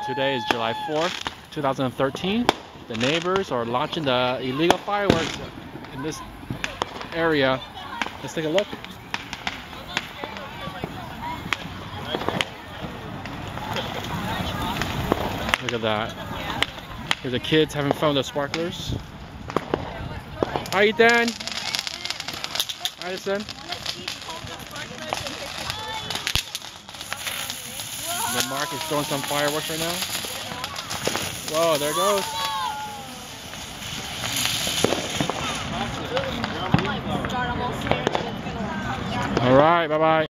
Today is July 4th, 2013. The neighbors are launching the illegal fireworks in this area. Let's take a look. Look at that. Here's the kids having fun with the sparklers. Hi, Ethan. Addison. The Mark is throwing some fireworks right now. Whoa, there it goes. All right, bye-bye.